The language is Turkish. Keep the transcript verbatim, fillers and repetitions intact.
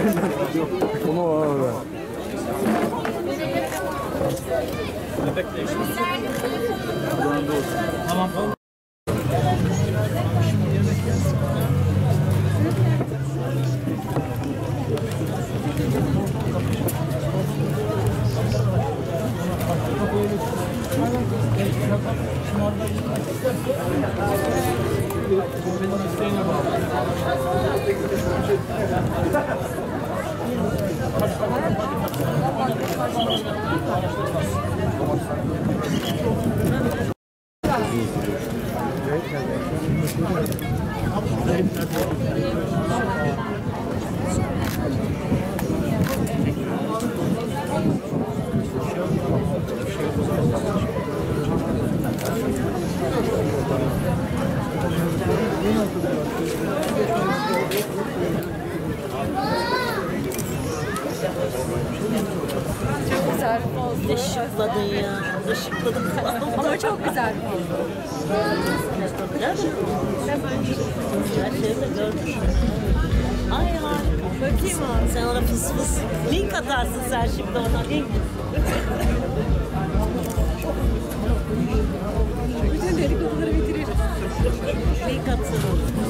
Onu orada. Tamam. Çok güzel oldu. Işıkladın ya. Işıkladım falan. Ama çok güzel. Değil mi? Her şeyi de gördüm. Ay harika. Bakayım abi. Sen ona fıs fıs link atarsın sen şimdi ona link. Bütün dedikoduları bitiririz. Link atsın.